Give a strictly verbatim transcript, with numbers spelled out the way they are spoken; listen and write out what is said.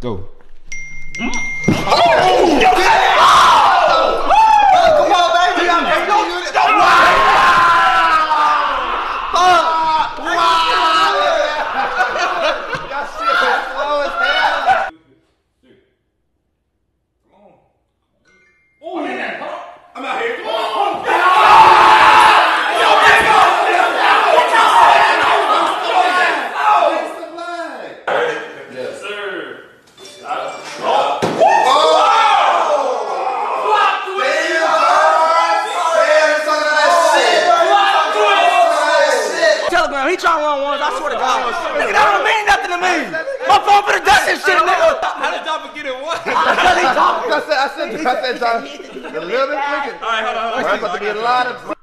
Go. He trying to run ones, I swear to God. Nigga, that don't mean nothing to me. My phone for the dust and shit, nigga. How did Joppa get it one? Because he talking. I said, I said, I said, John, a little bit quicker. All right, hold on, hold on. There's about to be a lot of.